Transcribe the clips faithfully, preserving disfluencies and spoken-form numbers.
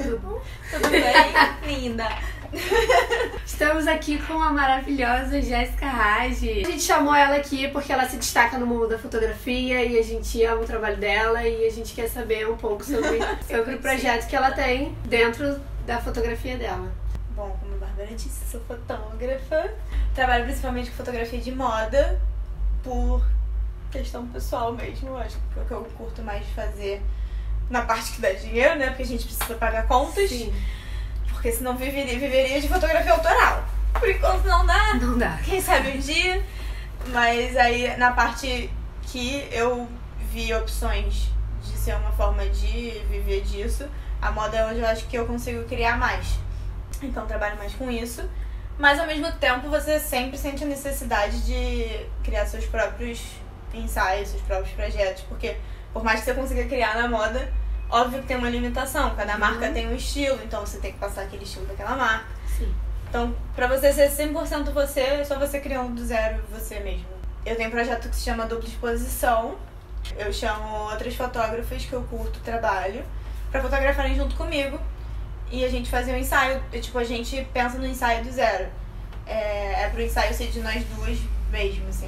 Tudo bom? Tudo bem, linda? Estamos aqui com a maravilhosa Jéssica Rage. A gente chamou ela aqui porque ela se destaca no mundo da fotografia e a gente ama o trabalho dela e a gente quer saber um pouco sobre, sobre o projeto que ela tem dentro da fotografia dela. Bom, como a Bárbara disse, sou fotógrafa. Trabalho principalmente com fotografia de moda por questão pessoal mesmo. Acho que é o que eu curto mais de fazer na parte que dá dinheiro, né? Porque a gente precisa pagar contas. Sim. Porque senão viveria, viveria de fotografia autoral. Por enquanto não dá. Não dá. Quem sabe um dia. Mas aí na parte que eu vi opções de ser uma forma de viver disso, a moda é onde eu acho que eu consigo criar mais. Então trabalho mais com isso. Mas ao mesmo tempo você sempre sente a necessidade de criar seus próprios ensaios, seus próprios projetos. Porque por mais que você consiga criar na moda, óbvio que tem uma limitação. Cada marca Uhum. tem um estilo, então você tem que passar aquele estilo daquela marca. Sim. Então, pra você ser cem por cento você, é só você criando do zero você mesmo. Eu tenho um projeto que se chama Dupla Exposição. Eu chamo outras fotógrafas que eu curto o trabalho pra fotografarem junto comigo. E a gente faz um ensaio, tipo, a gente pensa no ensaio do zero. É, é pro ensaio ser de nós duas mesmo, assim.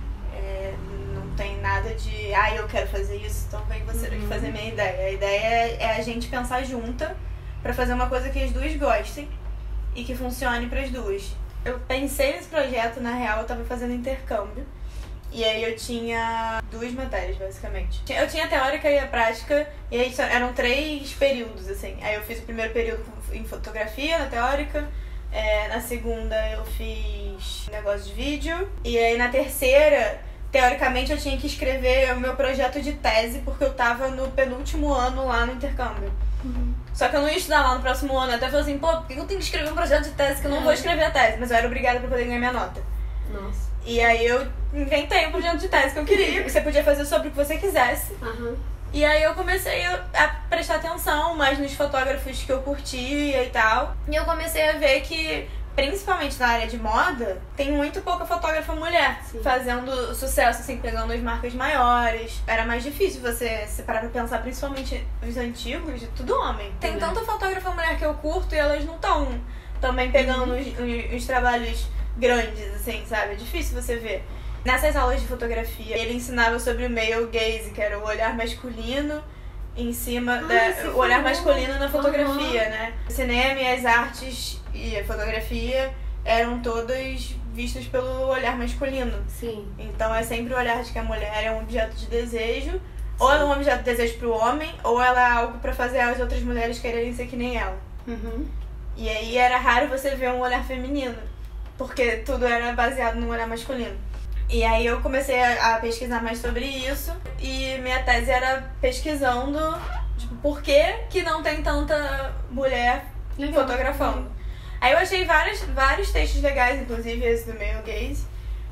É, não tem nada de, ah, eu quero fazer isso, então vem você Uhum. fazer minha ideia. A ideia é, é a gente pensar junta pra fazer uma coisa que as duas gostem e que funcione pras duas. Eu pensei nesse projeto, na real, eu tava fazendo intercâmbio. E aí eu tinha duas matérias, basicamente. Eu tinha a teórica e a prática, e aí eram três períodos, assim. Aí eu fiz o primeiro período em fotografia, na teórica. É, na segunda eu fiz negócio de vídeo. E aí na terceira, teoricamente eu tinha que escrever o meu projeto de tese, porque eu tava no penúltimo ano lá no intercâmbio. Uhum. Só que eu não ia estudar lá no próximo ano. Eu até falei assim, pô, por que eu tenho que escrever um projeto de tese que eu não vou escrever a tese? Mas eu era obrigada pra poder ganhar minha nota. Nossa. E aí eu inventei um projeto de tese que eu queria, que você podia fazer sobre o que você quisesse. Uhum. E aí eu comecei a prestar atenção mais nos fotógrafos que eu curtia e tal. E eu comecei a ver que, principalmente na área de moda, tem muito pouca fotógrafa mulher. Sim. Fazendo sucesso, assim, pegando as marcas maiores. Era mais difícil você se parar pra pensar, principalmente os antigos, de tudo homem. Tem Uhum. tanta fotógrafa mulher que eu curto e elas não estão também pegando Uhum. os, os, os trabalhos grandes, assim, sabe? É difícil você ver. Nessas aulas de fotografia, ele ensinava sobre o male gaze, que era o olhar masculino em cima Ah, da... você o olhar falou. masculino na fotografia, Uhum. né? O cinema e as artes e a fotografia eram todas vistas pelo olhar masculino. Sim. Então é sempre o olhar de que a mulher é um objeto de desejo, ou ela é um objeto de desejo pro homem, ou ela é algo pra fazer as outras mulheres quererem ser que nem ela. Uhum. E aí era raro você ver um olhar feminino, porque tudo era baseado no olhar masculino. E aí eu comecei a, a pesquisar mais sobre isso, e minha tese era pesquisando, tipo, por que que não tem tanta mulher Legal. fotografando. Aí eu achei vários, vários textos legais, inclusive esse do Male Gaze.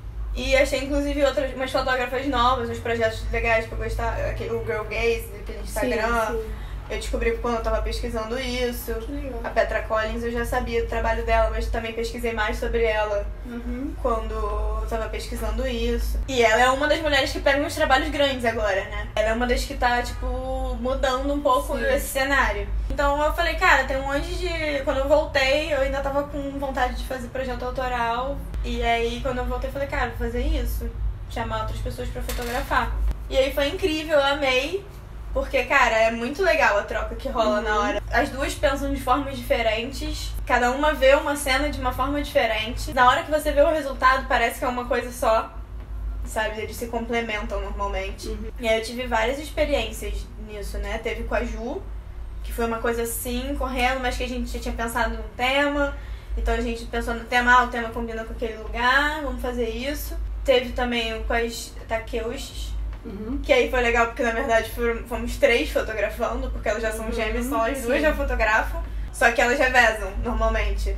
E achei, inclusive, outras, umas fotógrafas novas, uns projetos legais que eu gostava, aquele- o Girl Gaze, aquele Instagram. Sim, sim. Eu descobri quando eu tava pesquisando isso. Que legal. A Petra Collins, eu já sabia do trabalho dela, mas também pesquisei mais sobre ela Uhum. quando eu tava pesquisando isso. E ela é uma das mulheres que pegam os trabalhos grandes agora, né? Ela é uma das que tá, tipo, mudando um pouco Sim. esse cenário. Então eu falei, cara, tem um monte de... Quando eu voltei, eu ainda tava com vontade de fazer projeto autoral. E aí, quando eu voltei, eu falei, cara, vou fazer isso. Chamar outras pessoas pra fotografar. E aí foi incrível, eu amei. Porque, cara, é muito legal a troca que rola Uhum. na hora. As duas pensam de formas diferentes. Cada uma vê uma cena de uma forma diferente. Na hora que você vê o resultado, parece que é uma coisa só. Sabe? Eles se complementam normalmente. Uhum. E aí eu tive várias experiências nisso, né? Teve com a Ju, que foi uma coisa assim, correndo, mas que a gente já tinha pensado num tema. Então a gente pensou no tema, ah, o tema combina com aquele lugar, vamos fazer isso. Teve também com as Takeushis, Uhum. que aí foi legal porque na verdade foram, fomos três fotografando, porque elas já são Uhum, gêmeas, só as sim. duas já fotografam, só que elas revezam normalmente.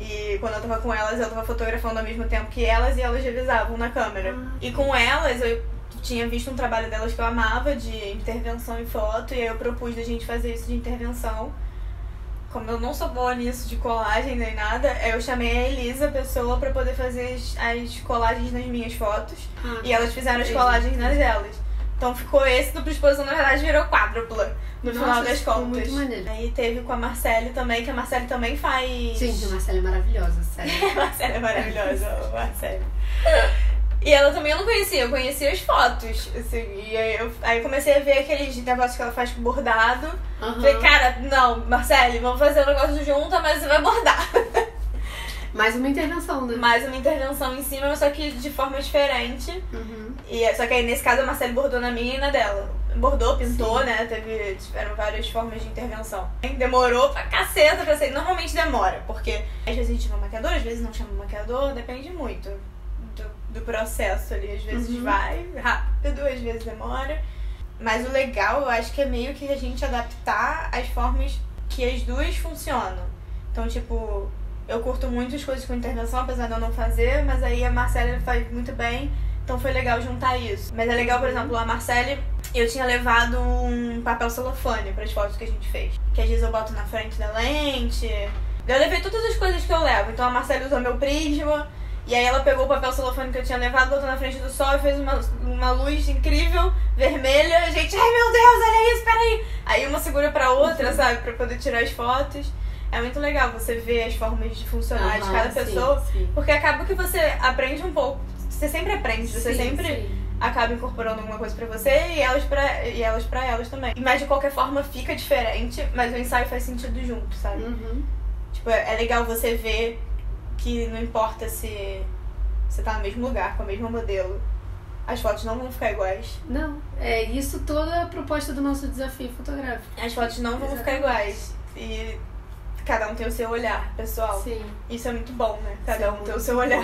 E quando eu tava com elas, eu tava fotografando ao mesmo tempo que elas e elas revezavam na câmera. Ah, E com elas, eu tinha visto um trabalho delas que eu amava, de intervenção em foto, e aí eu propus da gente fazer isso de intervenção. Como eu não sou boa nisso de colagem nem nada, eu chamei a Elisa, a pessoa, pra poder fazer as, as colagens nas minhas fotos. Ah, E elas fizeram as entendi. colagens nas delas. Então ficou esse dupla exposição, na verdade virou quádrupla no Nossa, final das ficou contas. muito maneiro. Aí teve com a Marcele também, que a Marcele também faz... Gente, a Marcele é maravilhosa, sério. A Marcele é maravilhosa, a Marcele. E ela também eu não conhecia, eu conhecia as fotos, assim, e aí eu, aí eu comecei a ver aqueles negócios que ela faz com bordado. Uhum. Falei, cara, não, Marcele, vamos fazer o negócio junto, mas você vai bordar. Mais uma intervenção, né? Mais uma intervenção em cima, só que de forma diferente. Uhum. E, só que aí nesse caso a Marcele bordou na minha e na dela. Bordou, pintou, Sim. né? Teve, tiveram várias formas de intervenção. Demorou pra caceta pra sair. Normalmente demora, porque às vezes a gente chama maquiador, às vezes não chama maquiador, depende muito do, do processo ali. Às vezes uhum. vai rápido, às vezes demora. Mas o legal, eu acho que é meio que a gente adaptar as formas que as duas funcionam. Então, tipo, eu curto muito as coisas com intervenção, apesar de eu não fazer, mas aí a Marcele faz muito bem. Então foi legal juntar isso. Mas é legal, por exemplo, a Marcele, eu tinha levado um papel celofane para as fotos que a gente fez. Que às vezes eu boto na frente da lente. Eu levei todas as coisas que eu levo. Então a Marcele usou meu prisma. E aí ela pegou o papel celofane que eu tinha levado, botou na frente do sol e fez uma, uma luz incrível, vermelha. A gente, ai meu Deus, olha isso, peraí. Aí uma segura pra outra, sabe? Pra poder tirar as fotos. É muito legal você ver as formas de funcionar Uhum, de cada sim, pessoa. Sim. Porque acaba que você aprende um pouco. Você sempre aprende, você Sim, sempre sim. acaba incorporando alguma coisa pra você e elas pra, e elas pra elas também. Mas de qualquer forma fica diferente, mas o ensaio faz sentido junto, sabe? Uhum. Tipo, é legal você ver que não importa se você tá no mesmo lugar, com o mesmo modelo, as fotos não vão ficar iguais. Não, é isso toda a proposta do nosso desafio fotográfico. As fotos não vão Exatamente. ficar iguais. E cada um tem o seu olhar, pessoal. Sim. Isso é muito bom, né? Cada Sim, um tem o muito seu olhar.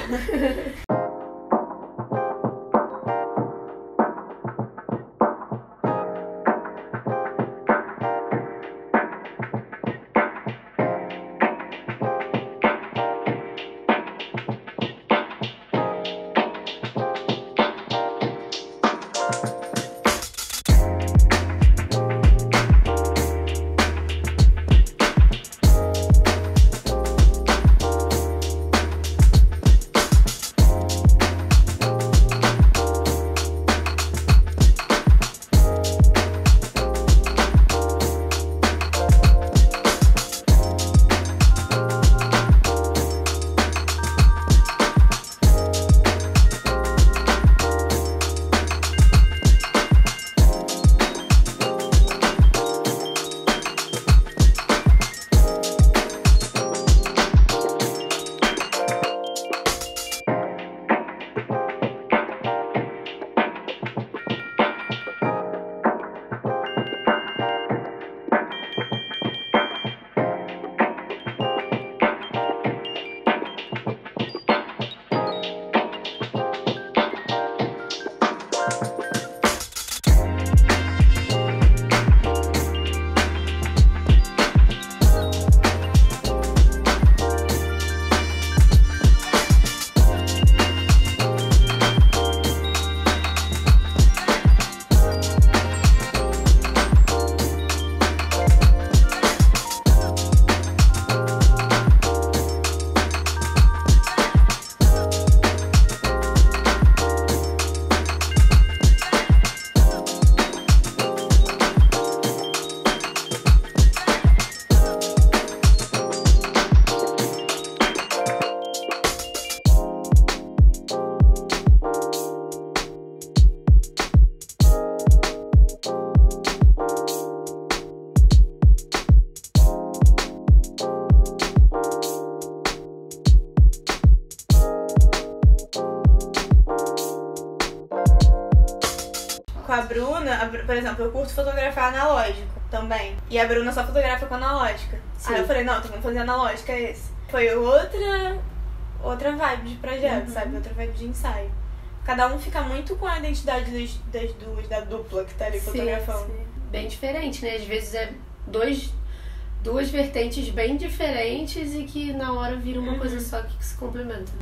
Com a Bruna, a Bru- por exemplo, eu curto fotografar analógico também. E a Bruna só fotografa com analógica. Sim. Aí eu falei, não, então vamos fazer analógica, é esse. Foi outra, outra vibe de projeto, Uhum. sabe? Outra vibe de ensaio. Cada um fica muito com a identidade das, das duas, da dupla que tá ali fotografando. Sim. Bem diferente, né? Às vezes é dois, duas vertentes bem diferentes e que na hora vira uma Uhum. coisa só que se complementa. A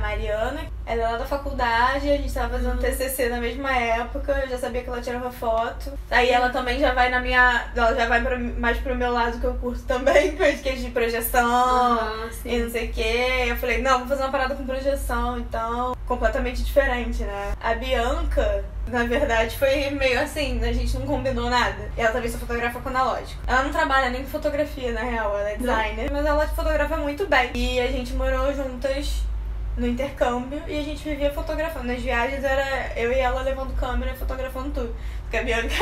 Mariana. Ela é lá da faculdade, a gente tava fazendo T C C na mesma época, eu já sabia que ela tirava foto. Aí ela também já vai na minha... Ela já vai pra, mais pro meu lado, que eu curto também, com etiqueta de projeção Ah, e não sei o quê. Eu falei, não, vou fazer uma parada com projeção, então... Completamente diferente, né? A Bianca, na verdade, foi meio assim, a gente não combinou nada. Ela também só fotografa com analógico. Ela não trabalha nem com fotografia, na real, ela é designer, não. Mas ela fotografa muito bem. E a gente morou juntas no intercâmbio e a gente vivia fotografando. Nas viagens era eu e ela levando câmera e fotografando tudo. Porque a Bianca,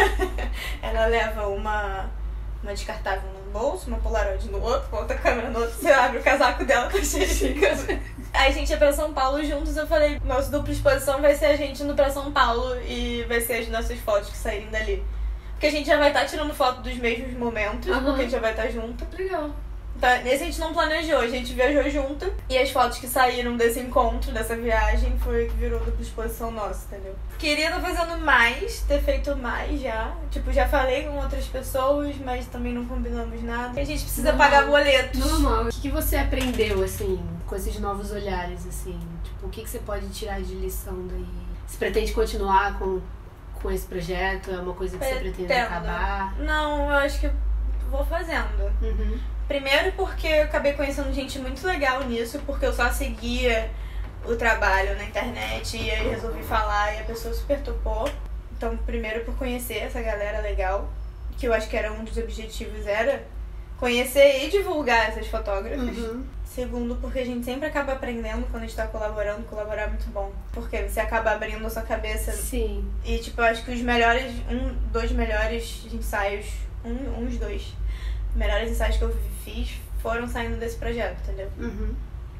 ela leva uma, uma descartável num bolso, uma Polaroid no outro, outra câmera no outro. Você abre o casaco dela, tá cheio de câmera. Aí a gente ia pra São Paulo juntos, eu falei, nossa dupla exposição vai ser a gente indo pra São Paulo e vai ser as nossas fotos que saírem dali. Porque a gente já vai estar tirando foto dos mesmos momentos, uhum. Porque a gente já vai estar junto. Legal. Então, nesse a gente não planejou, a gente viajou junto. E as fotos que saíram desse encontro, dessa viagem, foi que virou dupla exposição nossa, entendeu? Queria estar fazendo mais, ter feito mais já. Tipo, já falei com outras pessoas, mas também não combinamos nada. A gente precisa Normal. pagar boletos. Normal. O que, que você aprendeu, assim, com esses novos olhares, assim? Tipo, o que, que você pode tirar de lição daí? Você pretende continuar com, com esse projeto? É uma coisa que Pretendo. você pretende acabar? Não, eu acho que vou fazendo. Uhum. Primeiro porque eu acabei conhecendo gente muito legal nisso, porque eu só seguia o trabalho na internet e aí resolvi falar e a pessoa super topou. Então, primeiro por conhecer essa galera legal, que eu acho que era um dos objetivos, era conhecer e divulgar essas fotógrafas. Uhum. Segundo, porque a gente sempre acaba aprendendo quando a gente tá colaborando, colaborar é muito bom. Porque você acaba abrindo a sua cabeça. Sim. E tipo, eu acho que os melhores, um, dois melhores ensaios, um, uns dois melhores ensaios que eu fiz foram saindo desse projeto, entendeu? Uhum.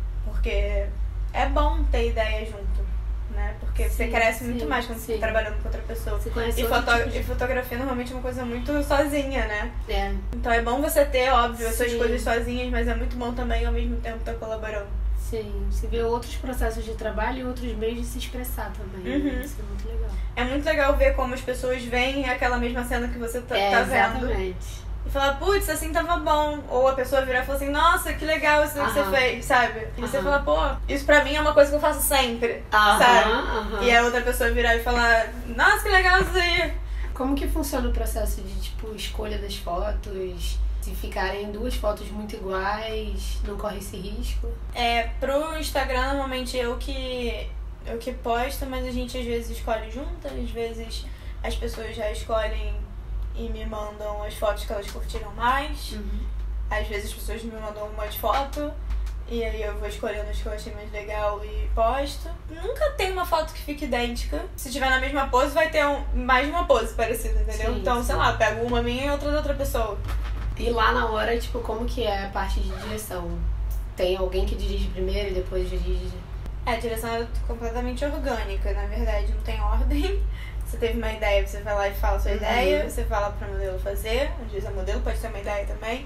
Porque é bom ter ideia junto, né? Porque sim, você cresce muito sim, mais quando sim. você tá trabalhando com outra pessoa. Você conhece e, outro foto- tipo de... e fotografia normalmente é uma coisa muito sozinha, né? É. Então é bom você ter, óbvio, as suas Sim. coisas sozinhas, mas é muito bom também ao mesmo tempo estar colaborando. Sim, você vê outros processos de trabalho e outros meios de se expressar também. Uhum. Né? Isso é muito legal. É muito legal ver como as pessoas veem aquela mesma cena que você tá, é, tá vendo. Exatamente. E falar, putz, assim tava bom. Ou a pessoa virar e falar assim, nossa, que legal isso que você Aham. fez, sabe? E você Aham. fala, pô, isso pra mim é uma coisa que eu faço sempre, Aham, sabe? aham. E a outra pessoa virar e falar, nossa, que legal isso aí. Como que funciona o processo de, tipo, escolha das fotos? Se ficarem duas fotos muito iguais, não corre esse risco? É, pro Instagram, normalmente eu que, eu que posto, mas a gente às vezes escolhe junto, às vezes as pessoas já escolhem e me mandam as fotos que elas curtiram mais. Uhum. Às vezes as pessoas me mandam umas fotos e aí eu vou escolhendo as que eu achei mais legal e posto. Nunca tem uma foto que fique idêntica. Se tiver na mesma pose, vai ter um, mais de uma pose parecida, entendeu? Sim, então, sim. sei lá, pego uma minha e outra da outra pessoa. E lá na hora, tipo, como que é a parte de direção? Tem alguém que dirige primeiro e depois dirige? É, a direção é completamente orgânica, na verdade, não tem ordem. Você teve uma ideia, você vai lá e fala a sua Uhum. ideia, você fala pra modelo fazer, às vezes a modelo pode ter uma ideia também.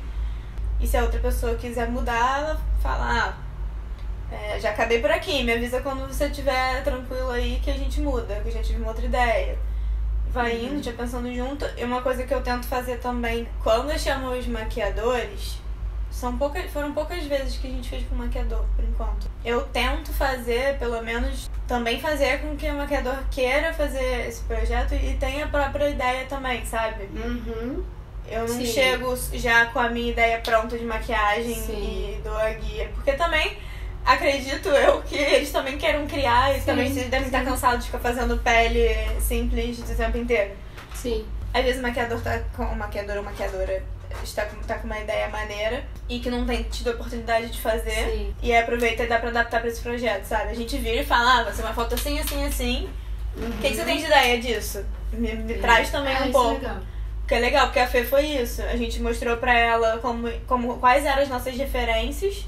E se a outra pessoa quiser mudar, ela fala, ah, é, já acabei por aqui, me avisa quando você estiver tranquilo aí que a gente muda, que eu já tive uma outra ideia. Vai Uhum. indo, já pensando junto. E uma coisa que eu tento fazer também, quando eu chamo os maquiadores, são poucas, foram poucas vezes que a gente fez com maquiador, por enquanto. Eu tento fazer, pelo menos, também fazer com que o maquiador queira fazer esse projeto e tenha a própria ideia também, sabe? Uhum. Eu não Sim. chego já com a minha ideia pronta de maquiagem Sim. e dou a guia. Porque também, acredito eu, que eles também querem criar e Sim, também vocês devem sim. estar cansados de ficar fazendo pele simples o tempo inteiro. Sim. Às vezes o maquiador tá com... O maquiador ou maquiadora está com, tá com uma ideia maneira e que não tem tido a oportunidade de fazer. Sim. E aí aproveita e dá pra adaptar pra esse projeto, sabe? A gente vira e fala, ah, vai ser uma foto assim, assim, assim. O Uhum. que, que você tem de ideia disso? Me, me traz também Ah, um isso pouco. é legal. Porque é legal, porque a Fê foi isso. A gente mostrou pra ela como, como, quais eram as nossas referências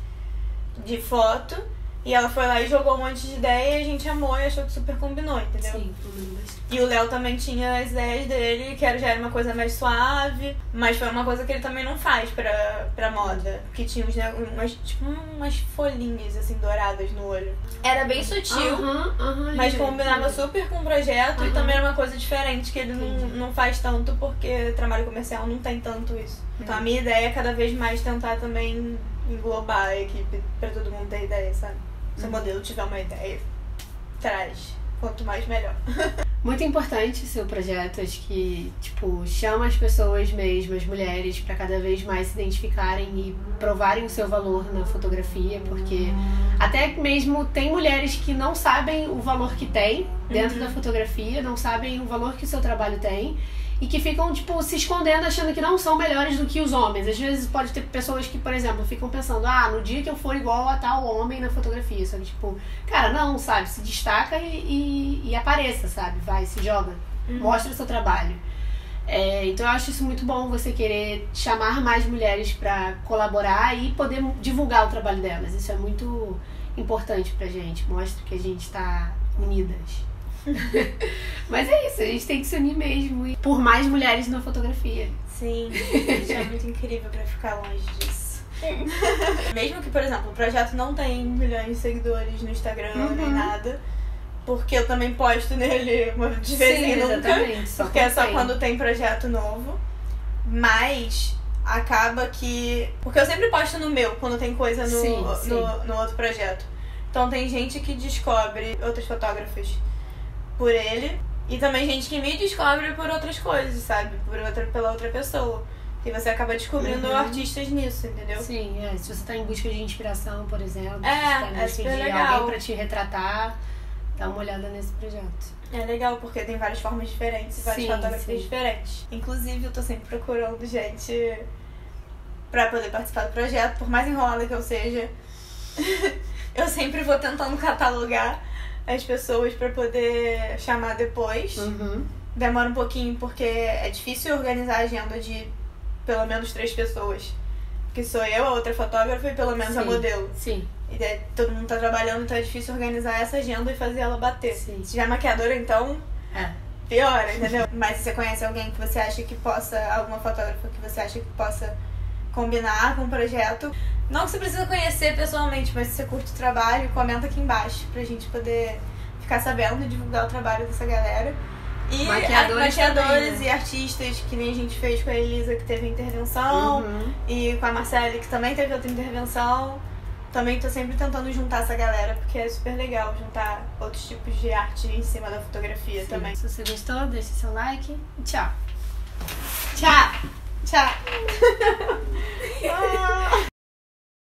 de foto. E ela foi lá e jogou um monte de ideia e a gente amou e achou que super combinou, entendeu? Sim, combinou bastante. E o Léo também tinha as ideias dele, que era, já era uma coisa mais suave, mas foi uma coisa que ele também não faz pra, pra moda. Que tinha uns, ne- umas, tipo, umas folhinhas assim douradas no olho. Era bem sutil. Aham, aham, Mas gente. combinava super com o projeto e Aham. também era uma coisa diferente, que ele não, Entendi. não faz tanto porque trabalho comercial não tem tanto isso. Então a minha ideia é cada vez mais tentar também englobar a equipe pra todo mundo ter ideia, sabe? Se o modelo tiver uma ideia, traz. Quanto mais, melhor. Muito importante o seu projeto, acho que, tipo, chama as pessoas mesmo, as mulheres, pra cada vez mais se identificarem e provarem o seu valor na fotografia, porque até mesmo tem mulheres que não sabem o valor que tem dentro uhum. da fotografia, não sabem o valor que o seu trabalho tem, e que ficam, tipo, se escondendo achando que não são melhores do que os homens. Às vezes pode ter pessoas que, por exemplo, ficam pensando, ah, no dia que eu for igual a tal homem na fotografia, sabe? Tipo, cara, não, sabe? Se destaca e, e, e apareça, sabe? Vai, se joga, uhum. mostra o seu trabalho. É, então eu acho isso muito bom, você querer chamar mais mulheres pra colaborar e poder divulgar o trabalho delas. Isso é muito importante pra gente, mostra que a gente tá unidas. Mas é isso, a gente tem que se unir mesmo e por mais mulheres na fotografia. Sim, isso é muito incrível pra ficar longe disso. Mesmo que, por exemplo, o projeto não tem milhões de seguidores no Instagram uhum. nem nada, porque eu também posto nele uma de vez em nunca, porque é só quando tem projeto novo. Mas acaba que... Porque eu sempre posto no meu, quando tem coisa no, sim, sim. no, no outro projeto. Então tem gente que descobre outros fotógrafos por ele, e também gente que me descobre por outras coisas, sabe? Por outra, pela outra pessoa. E você acaba descobrindo uhum. artistas nisso, entendeu? Sim, é. Se você tá em busca de inspiração, por exemplo, é, se você tá em é busca de legal. alguém pra te retratar, dá uma olhada nesse projeto. É legal, porque tem várias formas diferentes, várias sim, fotografias sim. diferentes. Inclusive, eu tô sempre procurando gente pra poder participar do projeto, por mais enrolada que eu seja. Eu sempre vou tentando catalogar as pessoas pra poder chamar depois. Uhum. Demora um pouquinho porque é difícil organizar a agenda de pelo menos três pessoas. Porque sou eu, a outra fotógrafa e pelo menos sim, a modelo. Sim. E daí, todo mundo tá trabalhando, então é difícil organizar essa agenda e fazer ela bater. Sim. Se já é maquiadora, então é. piora, entendeu? Mas se você conhece alguém que você acha que possa, alguma fotógrafa que você acha que possa combinar com o projeto, não que você precisa conhecer pessoalmente, mas se você curte o trabalho, comenta aqui embaixo pra gente poder ficar sabendo e divulgar o trabalho dessa galera. E maquiadores, maquiadores também, né? E artistas, que nem a gente fez com a Elisa, que teve intervenção, uhum. e com a Marcele, que também teve outra intervenção. Também tô sempre tentando juntar essa galera, porque é super legal juntar outros tipos de arte em cima da fotografia. Sim. Também. Se você gostou, deixe seu like e tchau. Tchau! Tchau!